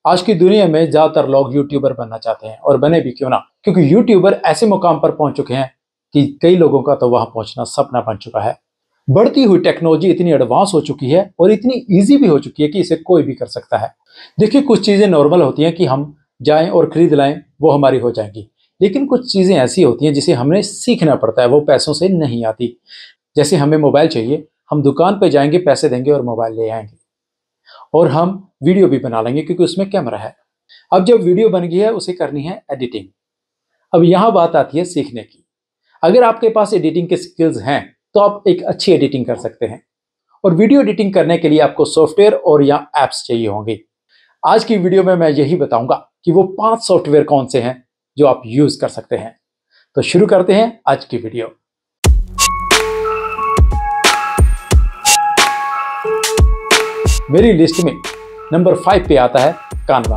आज की दुनिया में ज्यादातर लोग यूट्यूबर बनना चाहते हैं और बने भी क्यों ना, क्योंकि यूट्यूबर ऐसे मुकाम पर पहुंच चुके हैं कि कई लोगों का तो वहां पहुंचना सपना बन चुका है। बढ़ती हुई टेक्नोलॉजी इतनी एडवांस हो चुकी है और इतनी इजी भी हो चुकी है कि इसे कोई भी कर सकता है। देखिए, कुछ चीजें नॉर्मल होती हैं कि हम जाएं और खरीद लाएं, वो हमारी हो जाएंगी। लेकिन कुछ चीजें ऐसी होती हैं जिसे हमें सीखना पड़ता है, वो पैसों से नहीं आती। जैसे हमें मोबाइल चाहिए, हम दुकान पे जाएंगे, पैसे देंगे और मोबाइल ले आएंगे और हम वीडियो भी बना लेंगे क्योंकि उसमें कैमरा है। अब जब वीडियो बन गई है, उसे करनी है एडिटिंग। अब यहाँ बात आती है सीखने की। अगर आपके पास एडिटिंग के स्किल्स हैं तो आप एक अच्छी एडिटिंग कर सकते हैं। और वीडियो एडिटिंग करने के लिए आपको सॉफ्टवेयर और या एप्स चाहिए होंगे। आज की वीडियो में मैं यही बताऊंगा कि वो 5 सॉफ्टवेयर कौन से हैं जो आप यूज कर सकते हैं। तो शुरू करते हैं आज की वीडियो। मेरी लिस्ट में नंबर 5 पे आता है कानवा।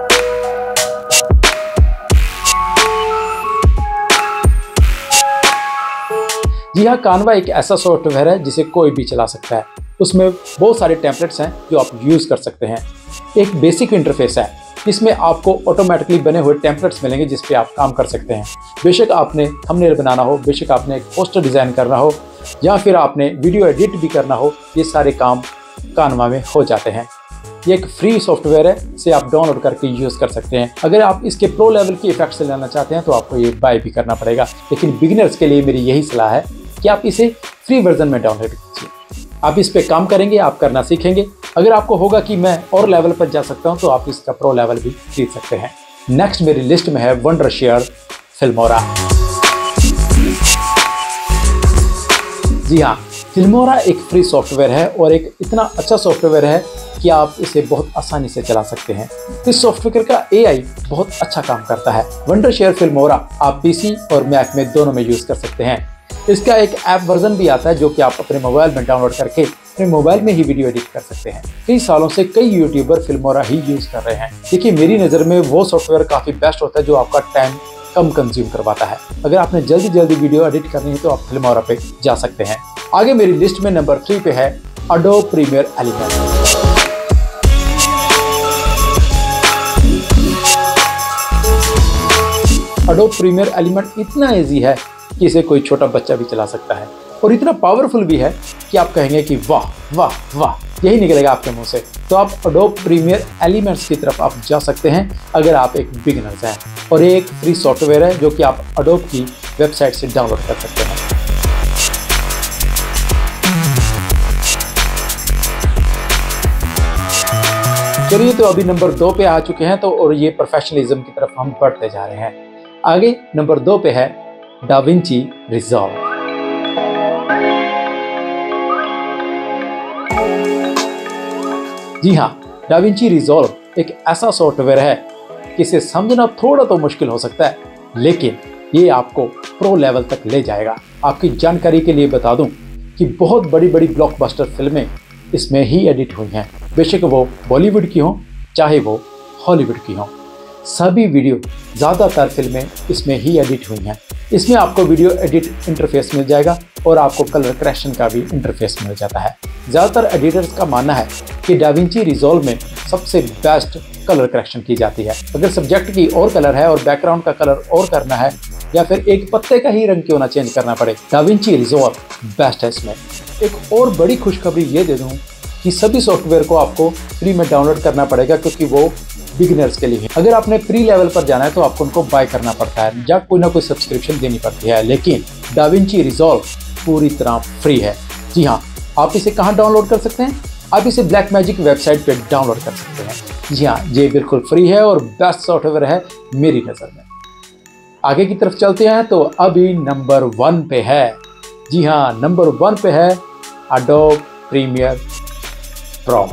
जी हाँ, कानवा एक ऐसा सॉफ्टवेयर है जिसे कोई भी चला सकता है। उसमें बहुत सारे टेम्पलेट्स हैं जो आप यूज कर सकते हैं। एक बेसिक इंटरफेस है, इसमें आपको ऑटोमेटिकली बने हुए टेम्पलेट्स मिलेंगे जिस पे आप काम कर सकते हैं। बेशक आपने थंबनेल बनाना हो, बेशक आपने एक पोस्टर डिजाइन करना हो, या फिर आपने वीडियो एडिट भी करना हो, ये सारे काम कानवा में हो जाते हैं। ये एक फ्री सॉफ्टवेयर है, इसे आप डाउनलोड करके यूज कर सकते हैं। अगर आप इसके प्रो लेवल की इफेक्ट्स लेना चाहते हैं तो आपको ये बाय भी करना पड़ेगा, लेकिन बिगिनर्स के लिए मेरी यही सलाह है कि आप इसे फ्री वर्जन में डाउनलोड कीजिए। आप इस पे काम करेंगे, आप करना सीखेंगे। अगर आपको होगा कि मैं और लेवल पर जा सकता हूं तो आप इसका प्रो लेवल भी खरीद सकते हैं। नेक्स्ट मेरी लिस्ट में है वंडरशेयर फिल्मोरा। जी हाँ, फिल्मोरा एक फ्री सॉफ्टवेयर है और एक इतना अच्छा सॉफ्टवेयर है कि आप इसे बहुत आसानी से चला सकते हैं। इस सॉफ्टवेयर का AI बहुत अच्छा काम करता है। वंडरशेयर फिल्मोरा आप PC और मैक में दोनों में यूज कर सकते हैं। इसका एक ऐप वर्जन भी आता है जो कि आप अपने मोबाइल में डाउनलोड करके अपने मोबाइल में ही वीडियो एडिट कर सकते हैं। कई सालों से कई यूट्यूबर फिल्मोरा ही यूज कर रहे हैं। देखिए, मेरी नज़र में वो सॉफ्टवेयर काफ़ी बेस्ट होता है जो आपका टाइम कम कंज्यूम करवाता है। अगर आपने जल्दी वीडियो एडिट करनी है तो आप फिल्मोरा पे जा सकते हैं। आगे मेरी लिस्ट में नंबर 3 पे है Adobe Premiere Element. Adobe Premiere Element इतना इजी है कि इसे कोई छोटा बच्चा भी चला सकता है और इतना पावरफुल भी है कि आप कहेंगे कि वाह वाह वाह, यही निकलेगा आपके मुंह से। तो आप एडोब प्रीमियर एलिमेंट्स की तरफ आप जा सकते हैं अगर आप एक बिगिनर्स हैं। और ये एक फ्री सॉफ्टवेयर है जो कि आप एडोब की वेबसाइट से डाउनलोड कर सकते हैं। चलिए, तो अभी नंबर 2 पे आ चुके हैं, तो और ये प्रोफेशनलिज्म की तरफ हम बढ़ते जा रहे हैं। आगे नंबर 2 पे है डाविंची रिजॉल्व। जी हाँ, डाविंची रिजॉल्व एक ऐसा सॉफ्टवेयर है कि इसे समझना थोड़ा तो मुश्किल हो सकता है, लेकिन ये आपको प्रो लेवल तक ले जाएगा। आपकी जानकारी के लिए बता दूं कि बहुत बड़ी बड़ी ब्लॉकबस्टर फिल्में इसमें ही एडिट हुई हैं। बेशक वो बॉलीवुड की हों चाहे वो हॉलीवुड की हों, सभी वीडियो ज़्यादातर फिल्में इसमें ही एडिट हुई हैं। इसमें आपको वीडियो एडिट इंटरफेस मिल जाएगा और आपको कलर करेक्शन का भी इंटरफेस मिल जाता है। ज़्यादातर एडिटर्स का मानना है कि डाविंची रिजॉल्व में सबसे बेस्ट कलर करेक्शन की जाती है। अगर सब्जेक्ट की और कलर है और बैकग्राउंड का कलर और करना है, या फिर एक पत्ते का ही रंग क्यों ना चेंज करना पड़े, डाविंची रिजॉल्व बेस्ट है इसमें। एक और बड़ी खुशखबरी ये दे दूँ कि सभी सॉफ्टवेयर को आपको फ्री में डाउनलोड करना पड़ेगा क्योंकि वो बिगिनर्स के लिए है। अगर आपने फ्री लेवल पर जाना है तो आपको उनको बाय करना पड़ता है या कोई ना कोई सब्सक्रिप्शन देनी पड़ती है, लेकिन डाविंची रिजॉल्व पूरी तरह फ्री है। जी हाँ, आप इसे कहाँ डाउनलोड कर सकते हैं? आप इसे ब्लैकमैजिक वेबसाइट पे डाउनलोड कर सकते हैं। जी हाँ, ये बिल्कुल फ्री है और बेस्ट सॉफ्टवेयर है मेरी नज़र में। आगे की तरफ चलते हैं, तो अभी नंबर 1 पे है। जी हाँ, नंबर 1 पे है Adobe Premiere Pro.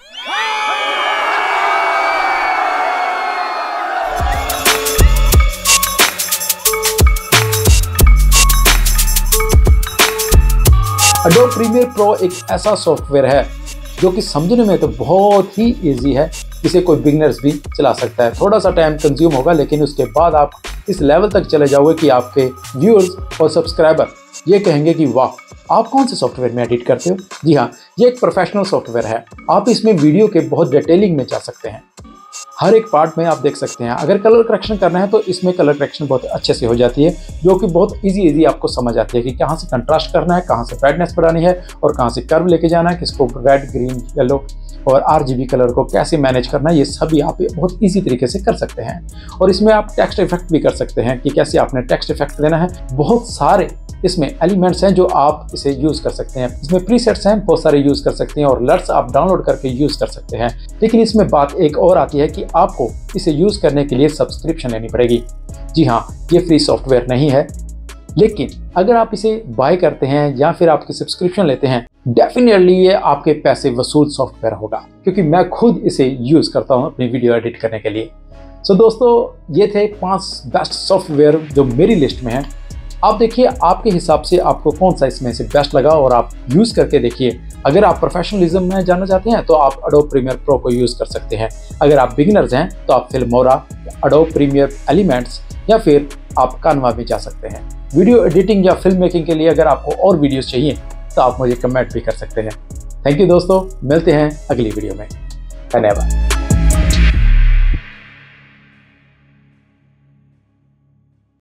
Adobe Premiere Pro एक ऐसा सॉफ्टवेयर है जो कि समझने में तो बहुत ही इजी है, जिसे कोई बिगिनर्स भी चला सकता है। थोड़ा सा टाइम कंज्यूम होगा, लेकिन उसके बाद आप इस लेवल तक चले जाओगे कि आपके व्यूअर्स और सब्सक्राइबर ये कहेंगे कि वाह, आप कौन से सॉफ्टवेयर में एडिट करते हो। जी हाँ, ये एक प्रोफेशनल सॉफ्टवेयर है। आप इसमें वीडियो के बहुत डिटेलिंग में जा सकते हैं। हर एक पार्ट में आप देख सकते हैं। अगर कलर करेक्शन करना है तो इसमें कलर करेक्शन बहुत अच्छे से हो जाती है, जो कि बहुत इजी आपको समझ आती है कि कहाँ से कंट्रास्ट करना है, कहाँ से ब्राइटनेस बढ़ानी है और कहाँ से कर्व लेके जाना है, किसको रेड, ग्रीन, येलो और RGB कलर को कैसे मैनेज करना है, ये सभी आप बहुत इजी तरीके से कर सकते हैं। और इसमें आप टेक्स्ट इफेक्ट भी कर सकते हैं कि कैसे आपने टेक्स्ट इफेक्ट देना है। बहुत सारे इसमें एलिमेंट्स हैं जो आप इसे यूज़ कर सकते हैं। इसमें प्रीसेट्स हैं, बहुत सारे यूज़ कर सकते हैं और लर्ट्स आप डाउनलोड करके यूज़ कर सकते हैं। लेकिन इसमें बात एक और आती है कि आपको इसे यूज़ करने के लिए सब्सक्रिप्शन लेनी पड़ेगी। जी हाँ, ये फ्री सॉफ्टवेयर नहीं है, लेकिन अगर आप इसे बाय करते हैं या फिर आपकी सब्सक्रिप्शन लेते हैं, डेफिनेटली ये आपके पैसे वसूल सॉफ्टवेयर होगा, क्योंकि मैं खुद इसे यूज़ करता हूँ अपनी वीडियो एडिट करने के लिए। सो दोस्तों, ये थे 5 बेस्ट सॉफ्टवेयर जो मेरी लिस्ट में है। आप देखिए आपके हिसाब से आपको कौन सा इसमें से बेस्ट लगा और आप यूज़ करके देखिए। अगर आप प्रोफेशनलिज्म में जाना चाहते हैं तो आप एडोब प्रीमियर प्रो को यूज़ कर सकते हैं। अगर आप बिगिनर्स हैं तो आप फिल्मोरा, एडोब प्रीमियर एलिमेंट्स या फिर आप कानवा में जा सकते हैं। वीडियो एडिटिंग या फिल्म मेकिंग के लिए अगर आपको और वीडियोस चाहिए तो आप मुझे कमेंट भी कर सकते हैं। थैंक यू दोस्तों, मिलते हैं अगली वीडियो में। धन्यवाद।